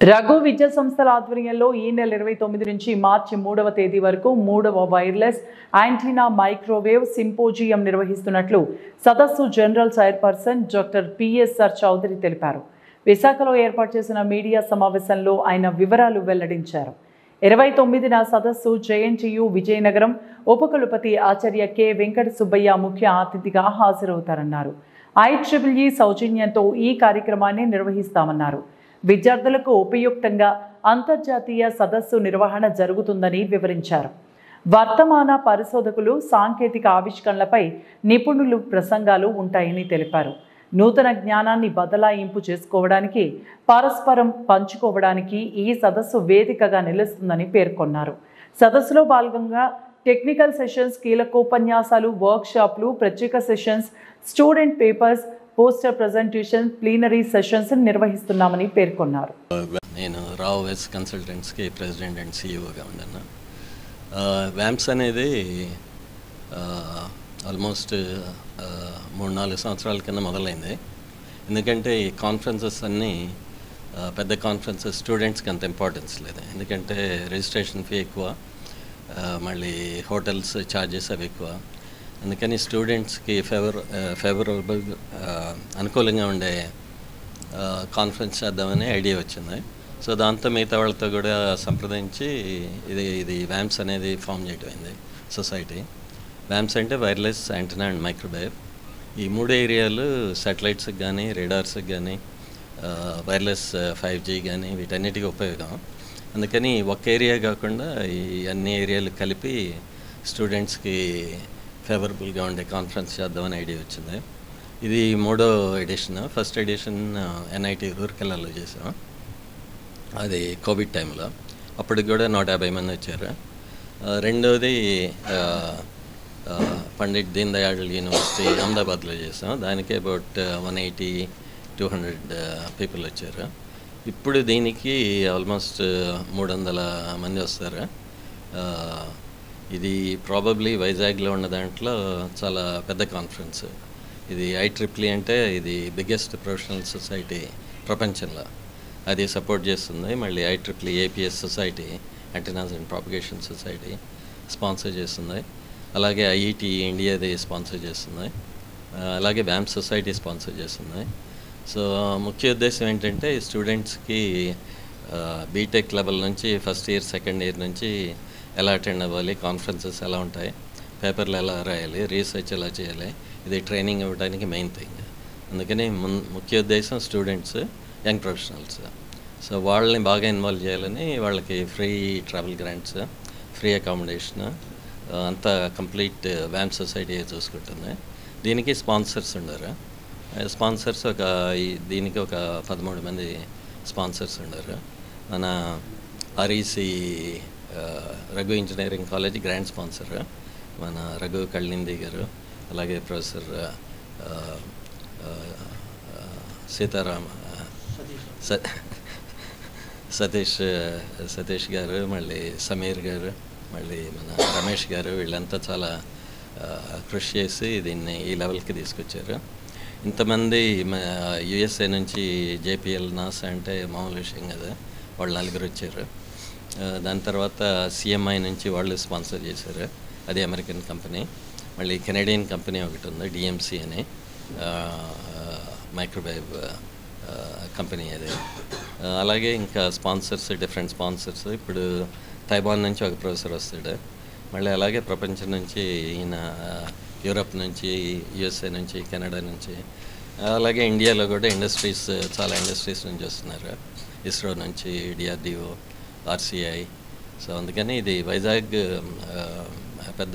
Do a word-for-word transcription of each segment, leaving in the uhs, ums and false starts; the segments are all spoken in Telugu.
రఘు విద్యా సంస్థల ఆధ్వర్యంలో ఈ నెల ఇరవై తొమ్మిది నుంచి మార్చి మూడవ తేదీ వరకు మూడవ వైర్లెస్ యాంటీనా మైక్రోవేవ్ సింపోజియం నిర్వహిస్తున్నట్లు సదస్సు general chairperson doctor P S R Chowdary తెలిపారు. విశాఖలో ఏర్పాటు చేసిన మీడియా సమావేశంలో ఆయన వివరాలు వెల్లడించారు. ఇరవై తొమ్మిదిన సదస్సు జేఎన్టీయూ విజయనగరం ఉపకులపతి ఆచార్య కె వెంకట సుబ్బయ్య ముఖ్య అతిథిగా హాజరవుతారన్నారు. ఐట్రిపుల్ఈ సౌజన్యంతో ఈ కార్యక్రమాన్ని నిర్వహిస్తామన్నారు. విద్యార్థులకు ఉపయుక్తంగా అంతర్జాతీయ సదస్సు నిర్వహణ జరుగుతుందని వివరించారు. వర్తమాన పరిశోధకులు సాంకేతిక ఆవిష్కరణలపై నిపుణులు ప్రసంగాలు ఉంటాయని తెలిపారు. నూతన జ్ఞానాన్ని బదలాయింపు చేసుకోవడానికి, పరస్పరం పంచుకోవడానికి ఈ సదస్సు వేదికగా నిలుస్తుందని పేర్కొన్నారు. సదస్సులో భాగంగా టెక్నికల్ సెషన్స్, కీలకోపన్యాసాలు, వర్క్షాప్లు, ప్రత్యేక sessions, student papers, poster presentation, plenary sessions నిర్వహిస్తున్నామని పేర్కొన్నారు. నేను రావు వెస్ కన్సల్టెంట్స్కి ప్రెసిడెంట్ అండ్ సిఇఓగా ఉన్నాను. వ్యాంప్స్ అనేది ఆల్మోస్ట్ మూడు నాలుగు సంవత్సరాల కింద మొదలైంది. ఎందుకంటే ఈ కాన్ఫరెన్సెస్ అన్నీ పెద్ద కాన్ఫరెన్సెస్ స్టూడెంట్స్కి అంత ఇంపార్టెన్స్ లేదు. ఎందుకంటే రిజిస్ట్రేషన్ ఫీ ఎక్కువ, మళ్ళీ హోటల్స్ ఛార్జెస్ అవి ఎక్కువ. అందుకని స్టూడెంట్స్కి ఫేవర్ ఫేవరబుల్ అనుకూలంగా ఉండే కాన్ఫరెన్స్ చేద్దామని ఐడియా వచ్చింది. సో దాంతో మిగతా వాళ్ళతో కూడా సంప్రదించి ఇది ఇది వ్యాంప్స్ అనేది ఫామ్ చేయటమైంది సొసైటీ. వ్యాంప్స్ అంటే వైర్లెస్ యాంటెనా అండ్ మైక్రోవేవ్. ఈ మూడు ఏరియాలు శాటిలైట్స్కి కానీ, రేడార్స్కి కానీ, వైర్లెస్ ఫైవ్ జీ కానీ వీటన్నిటికీ ఉపయోగం. అందుకని ఒక ఏరియా కాకుండా ఈ అన్ని ఏరియాలు కలిపి స్టూడెంట్స్కి ఫేవరబుల్గా ఉండే కాన్ఫరెన్స్ చేద్దామని ఐడియా వచ్చింది. ఇది మూడో ఎడిషన్. ఫస్ట్ ఎడిషన్ ఎన్ఐటి రూర్కెల్లాలో చేసాం, అది కోవిడ్ టైంలో. అప్పటికి కూడా నూట యాభై మంది వచ్చారు. రెండోది పండిట్ దీన్ దయాళ్ యూనివర్సిటీ అహ్మదాబాద్లో చేసాం. దానికి about one eighty two hundred people వచ్చారు. ఇప్పుడు దీనికి ఆల్మోస్ట్ మూడు వందల మంది వస్తారు. ఇది ప్రాబబ్లీ వైజాగ్లో ఉన్న దాంట్లో చాలా పెద్ద కాన్ఫరెన్స్. ఇది ఐట్రిపుల్ఈ అంటే ఇది బిగ్గెస్ట్ ప్రొఫెషనల్ సొసైటీ ప్రపంచంలో, అది సపోర్ట్ చేస్తుంది. మళ్ళీ ఐట్రిపుల్ఈ APS society, antennas and propagation society sponsor చేస్తుంది. అలాగే ఐఈటీ ఇండియాది స్పాన్సర్ చేస్తుంది. అలాగే వ్యాంప్ సొసైటీ స్పాన్సర్ చేస్తుంది. సో ముఖ్య ఉద్దేశం ఏంటంటే స్టూడెంట్స్కి బీటెక్ లెవెల్ నుంచి ఫస్ట్ ఇయర్ సెకండ్ ఇయర్ నుంచి ఎలా అటెండ్ అవ్వాలి, కాన్ఫరెన్సెస్ ఎలా ఉంటాయి, పేపర్లు ఎలా రాయాలి, రీసెర్చ్ ఎలా చేయాలి, ఇది ట్రైనింగ్ ఇవ్వడానికి మెయిన్ థింగ్. అందుకని మున్ ముఖ్య ఉద్దేశం స్టూడెంట్స్, యంగ్ ప్రొఫెషనల్స్. సో వాళ్ళని బాగా ఇన్వాల్వ్ చేయాలని వాళ్ళకి free travel grants, free accommodation అంతా కంప్లీట్ వ్యాంప్ సొసైటీ చూసుకుంటుంది. దీనికి స్పాన్సర్స్ ఉన్నారు. స్పాన్సర్స్ ఒక దీనికి ఒక పదమూడు మంది స్పాన్సర్స్ ఉన్నారు. మన REC Raghu engineering college grand sponsor మన రఘు కళ్ళింది గారు, అలాగే ప్రొఫెసర్ సీతారామ సతీష్ సతీష్ గారు, మళ్ళీ సమీర్ గారు, మళ్ళీ మన రమేష్ గారు, వీళ్ళంతా చాలా కృషి చేసి దీన్ని ఈ లెవెల్కి తీసుకొచ్చారు. ఇంతమంది యుఎస్ఏ నుంచి జేపీఎల్ నాసా అంటే మామూలు విషయం కదా, వాళ్ళు నలుగురు వచ్చారు. దాని తర్వాత సిఎంఐ నుంచి వాళ్ళు స్పాన్సర్ చేశారు, అది అమెరికన్ కంపెనీ. మళ్ళీ కెనడియన్ కంపెనీ ఒకటి ఉంది, డిఎంసి అని మైక్రోవేవ్ కంపెనీ అది. అలాగే ఇంకా స్పాన్సర్స్, డిఫరెంట్ స్పాన్సర్స్. ఇప్పుడు తైవాన్ నుంచి ఒక ప్రొఫెసర్ వస్తాడు. మళ్ళీ అలాగే ప్రపంచం నుంచి ఈయన యూరప్ నుంచి, యుఎస్ఏ నుంచి, కెనడా నుంచి, అలాగే ఇండియాలో కూడా ఇండస్ట్రీస్, చాలా ఇండస్ట్రీస్ నుంచి వస్తున్నారు. ఇస్రో నుంచి, డిఆర్డిఓ, ఆర్సిఐ. సో అందుకని ఇది వైజాగ్ పెద్ద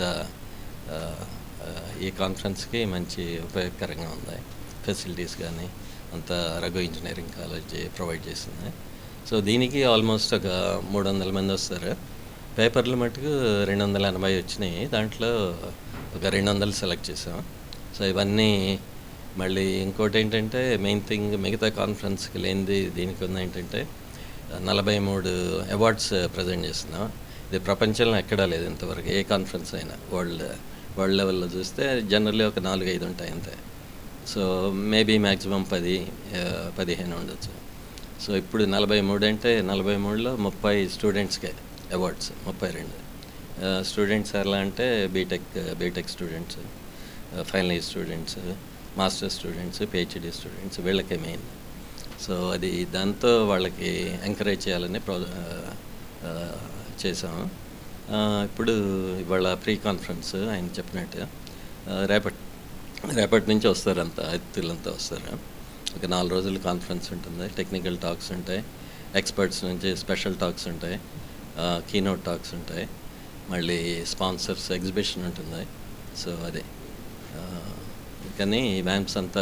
ఈ కాన్ఫరెన్స్కి మంచి ఉపయోగకరంగా ఉంది. ఫెసిలిటీస్ కానీ అంతా రఘు ఇంజనీరింగ్ కాలేజ్ ప్రొవైడ్ చేసింది. సో దీనికి ఆల్మోస్ట్ ఒక మూడు వందల మంది వస్తారు. పేపర్లు మటుకు రెండు వందల ఎనభై వచ్చినాయి. దాంట్లో ఒక రెండు వందలు సెలెక్ట్ చేసాం. సో ఇవన్నీ మళ్ళీ ఇంకోటి ఏంటంటే మెయిన్ థింగ్ మిగతా కాన్ఫరెన్స్కి లేనిది దీనికి ఉంది ఏంటంటే నలభై మూడు అవార్డ్స్ ప్రజెంట్ చేస్తున్నాం. ఇది ప్రపంచంలో ఎక్కడా లేదు ఇంతవరకు, ఏ కాన్ఫరెన్స్ అయినా. వరల్డ్ వరల్డ్ లెవెల్లో చూస్తే జనరల్లీ ఒక నాలుగు ఐదు ఉంటాయి అంతే. సో మేబీ మ్యాక్సిమం పది పదిహేను ఉండొచ్చు. సో ఇప్పుడు నలభై మూడు అంటే నలభై మూడులో ముప్పై స్టూడెంట్స్కే అవార్డ్స్, ముప్పై రెండు స్టూడెంట్స్ ఎలా అంటే B Tech B Tech students, final year students, master students, PhD students, వీళ్ళకే మెయిన్. సో అది దాంతో వాళ్ళకి ఎంకరేజ్ చేయాలని ప్రో చేసాము. ఇప్పుడు ఇవాళ ప్రీ కాన్ఫరెన్స్ ఆయన చెప్పినట్టు రేపటి రేపటి నుంచి వస్తారు, అంతా అతిథులంతా వస్తారు. ఒక నాలుగు రోజులు కాన్ఫరెన్స్ ఉంటుంది, టెక్నికల్ టాక్స్ ఉంటాయి, ఎక్స్పర్ట్స్ నుంచి స్పెషల్ టాక్స్ ఉంటాయి, కీనోట్ టాక్స్ ఉంటాయి, మళ్ళీ స్పాన్సర్స్ ఎగ్జిబిషన్ ఉంటుంది. సో అదే కానీ వ్యాంప్స్ అంతా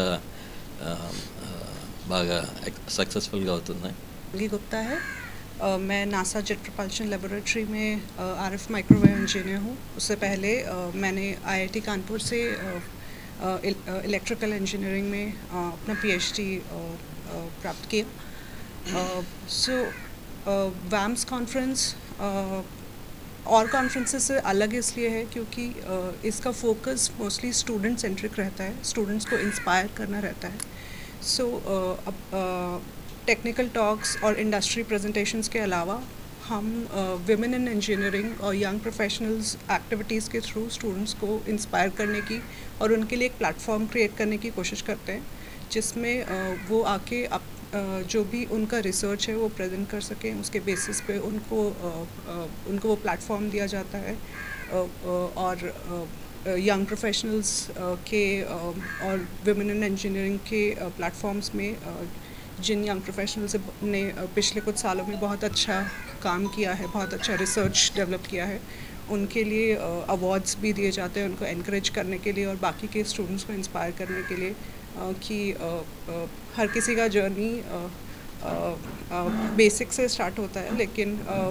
బాగా సక్సెస్ఫుల్గా అవుతున్నాయి. गुप्ता है, uh, मैं नासा जेट प्रपल्शन लेबोरेटरी में आरएफ माइक्रोवेव इंजीनियर हूँ. उससे पहले uh, मैंने आईआईटी कानपुर से इलेक्ट्रिकल uh, uh, इंजीनियरिंग में uh, अपना पीएचडी uh, uh, प्राप्त किया. सो वैम्स कॉन्फ्रेंस और कॉन्फ्रेंसेस से अलग इसलिए है क्योंकि uh, इसका फोकस मोस्टली स्टूडेंट सेंट्रिक रहता है, स्टूडेंट्स को इंस्पायर करना रहता है. सो टेक्निकल टॉक्स और इंडस्ट्री प्रेजेंटेशंस के अलावा हम विमेन इन इंजीनियरिंग और यंग प्रोफेशनल्स एक्टिविटीज़ के थ्रू स्टूडेंट्स को इंस्पायर करने की और उनके लिए एक प्लेटफॉर्म क्रिएट करने की कोशिश करते हैं, जिसमें uh, वो आके अप, uh, जो भी उनका रिसर्च है वो प्रेजेंट कर सकें. उसके बेसिस पे उनको uh, uh, उनको वो प्लेटफॉर्म दिया जाता है. uh, uh, और यंग uh, प्रोफेशनल्स uh, के uh, और विमेन इन इंजीनियरिंग के प्लेटफॉर्म्स uh, में uh, जिन यंग प्रोफेशनल्स ने पिछले कुछ सालों में बहुत अच्छा काम किया है, बहुत अच्छा रिसर्च डेवलप किया है, उनके लिए अवार्ड्स भी दिए जाते हैं, उनको एनकरेज करने के लिए और बाकी के स्टूडेंट्स को इंस्पायर करने के लिए कि हर किसी का जर्नी बेसिक से स्टार्ट होता है, लेकिन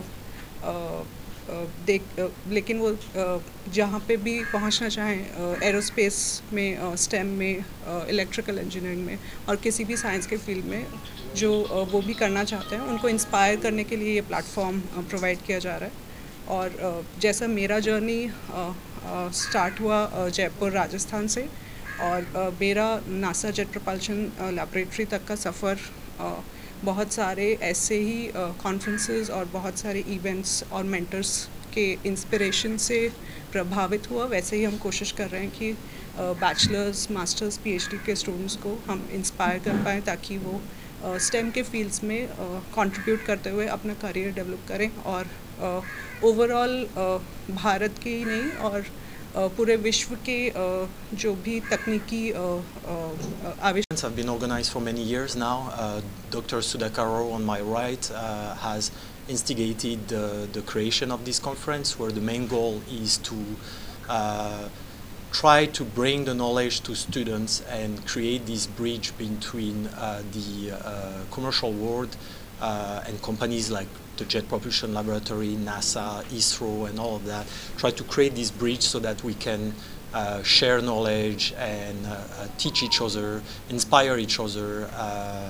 देख लेकिन वो जहाँ पे भी पहुँचना चाहें, एरोस्पेस में, स्टेम में, इलेक्ट्रिकल इंजीनियरिंग में और किसी भी साइंस के फील्ड में जो वो भी करना चाहते हैं, उनको इंस्पायर करने के लिए ये प्लेटफॉर्म प्रोवाइड किया जा रहा है. और जैसा मेरा जर्नी स्टार्ट हुआ जयपुर राजस्थान से और मेरा नासा जेट प्रपल्शन लेबोरेटरी तक का सफ़र बहुत सारे ऐसे ही कॉन्फ्रेंसेस और बहुत सारे इवेंट्स और मेंटर्स के इंस्पिरेशन से प्रभावित हुआ. वैसे ही हम कोशिश कर रहे हैं कि बैचलर्स, मास्टर्स, पीएचडी के स्टूडेंट्स को हम इंस्पायर कर पाएँ ताकि वो स्टेम के फील्ड्स में कंट्रीब्यूट करते हुए अपना करियर डेवलप करें और ओवरऑल भारत के ही नहीं और पूरे विश्व के जो भी तकनीकी आविष्कार have been organized for many years now. Uh, Doctor Sudhakaro on my right uh, has instigated uh, the creation of this conference, where the main goal is to uh, try to bring the knowledge to students and create this bridge between uh, the uh, commercial world uh, and companies like the Jet Propulsion Laboratory, NASA, ISRO, and all of that. Try to create this bridge so that we can uh, share knowledge and uh, uh, teach each other, inspire each other. Uh,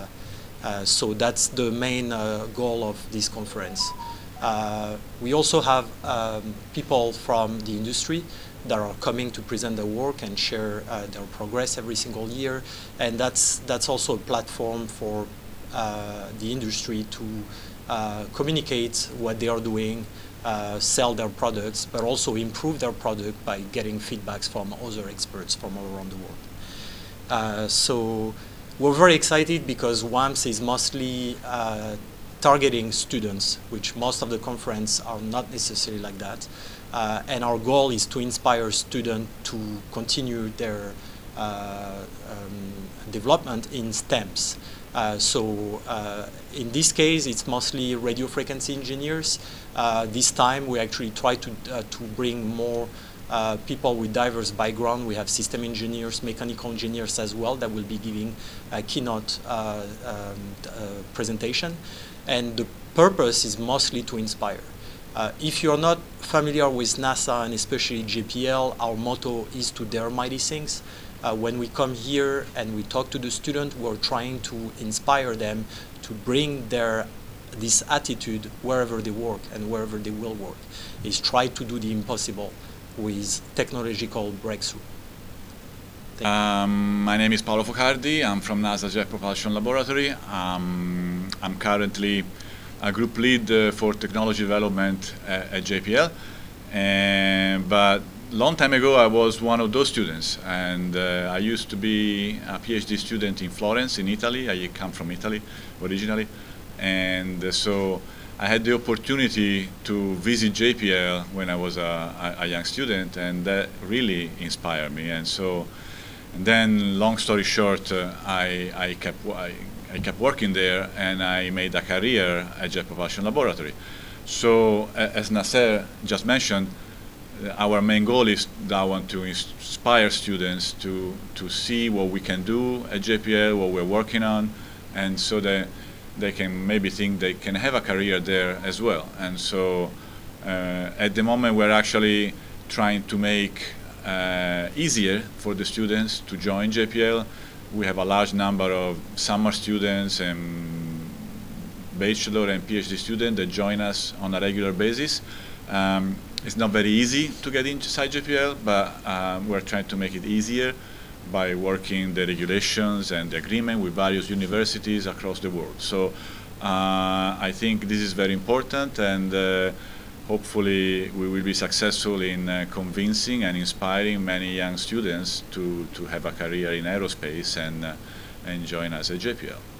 uh, so that's the main uh, goal of this conference. Uh, we also have um, people from the industry that are coming to present their work and share uh, their progress every single year, and that's that's also a platform for uh, the industry to uh, communicate what they are doing, uh, sell their products, but also improve their product by getting feedbacks from other experts from all around the world. Uh, so we're very excited because WAMS is mostly uh, targeting students, which most of the conference are not necessarily like that. Uh, and our goal is to inspire students to continue their uh, um, development in STEMs. Uh, so uh, in this case, it's mostly radio frequency engineers. Uh, this time, we actually try to uh, to bring more uh, people with diverse background. We have system engineers, mechanical engineers as well that will be giving a keynote uh, um, uh, presentation. And the purpose is mostly to inspire. Uh, if you're not familiar with NASA and especially J P L, our motto is to dare mighty things. Uh, when we come here and we talk to the student, we're trying to inspire them to bring their this attitude wherever they work and wherever they will work. Is try to do the impossible with technological breakthrough. Um, my name is Paolo Focardi. I'm from NASA Jet Propulsion Laboratory. Um, I'm currently a group lead uh, for technology development at, at J P L. And, but long time ago, I was one of those students, and uh, I used to be a PhD student in Florence, in Italy. I come from Italy originally, and uh, so I had the opportunity to visit J P L when I was a, a, a young student, and that really inspired me. And so, and then, long story short, uh, I, I kept I, I kept working there, and I made a career at Jet Propulsion Laboratory. So, as Nasser just mentioned, our main goal is that I want to inspire students to to see what we can do at J P L, what we're working on, and so that they can maybe think they can have a career there as well. And so uh, at the moment we're actually trying to make uh, easier for the students to join J P L. We have a large number of summer students and bachelor and PhD students that join us on a regular basis. Um, it's not very easy to get inside J P L, but um, we're trying to make it easier by working the regulations and the agreement with various universities across the world. So uh, I think this is very important, and uh, hopefully we will be successful in uh, convincing and inspiring many young students to, to have a career in aerospace and, uh, and join us at J P L.